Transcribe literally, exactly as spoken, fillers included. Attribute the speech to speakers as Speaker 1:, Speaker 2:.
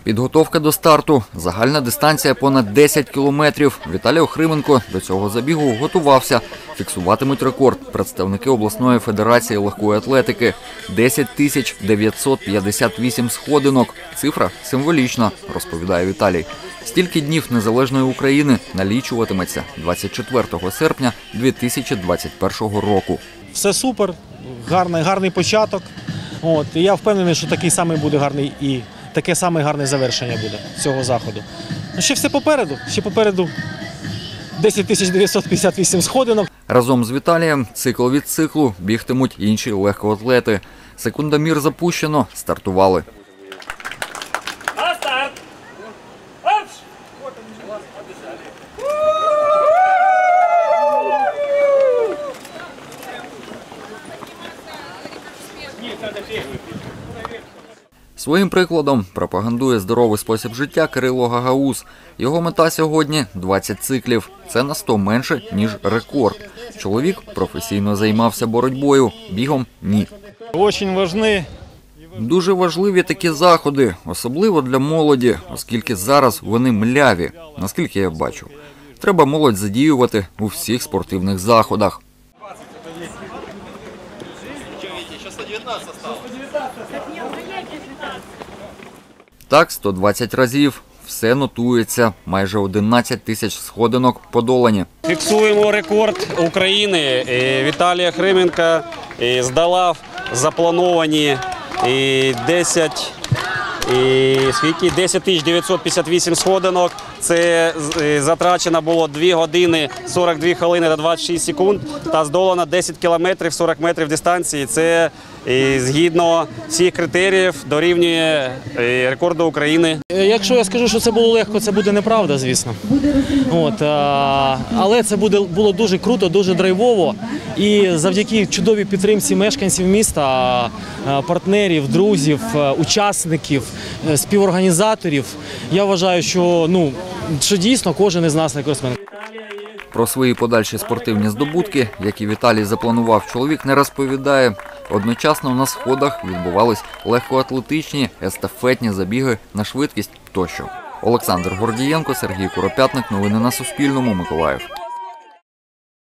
Speaker 1: Підготовка до старту. Загальна дистанція понад десять кілометрів. Віталій Охрименко до цього забігу готувався. Фіксуватимуть рекорд представники обласної федерації легкої атлетики. десять тисяч дев'ятсот п'ятдесят вісім сходинок. Цифра символічна, розповідає Віталій. Стільки днів незалежної України налічуватиметься двадцять четвертого серпня дві тисячі двадцять першого року.
Speaker 2: Все супер, гарний, гарний початок. От, і я впевнений, що такий самий буде гарний і таке саме гарне завершення буде цього заходу. Ну, ще все попереду, ще попереду десять тисяч дев'ятсот п'ятдесят вісім сходинок.
Speaker 1: Разом з Віталієм цикл від циклу бігтимуть інші легкоатлети. Секундомір запущено, стартували.
Speaker 3: На старт!
Speaker 1: Своїм прикладом пропагандує здоровий спосіб життя Кирило Гагауз. Його мета сьогодні – двадцять циклів. Це на сто менше, ніж рекорд. Чоловік професійно займався боротьбою, бігом – ні. Дуже важливі такі заходи, особливо для молоді, оскільки зараз вони мляві, наскільки я бачу. Треба молодь задіювати у всіх спортивних заходах. Так, сто двадцять разів. Все нотується. Майже одинадцять тисяч сходинок подолані.
Speaker 4: Фіксуємо рекорд України. Віталій Охрименко здолав заплановані десять тисяч дев'ятсот п'ятдесят вісім сходинок. Це затрачено було дві години сорок дві хвилини та двадцять шість секунд та здолано десять кілометрів сорок метрів дистанції. Це згідно всіх критеріїв дорівнює рекорду України.
Speaker 2: Якщо я скажу, що це було легко, це буде неправда, звісно. От, а, але це буде, було дуже круто, дуже драйвово. І завдяки чудовій підтримці мешканців міста, партнерів, друзів, учасників, співорганізаторів, я вважаю, що, ну, що дійсно кожен із нас рекордсмен.
Speaker 1: Про свої подальші спортивні здобутки, які Віталій запланував, чоловік не розповідає. Одночасно на сходах відбувались легкоатлетичні, естафетні забіги на швидкість тощо. Олександр Гордієнко, Сергій Куропятник. Новини на Суспільному. Миколаїв.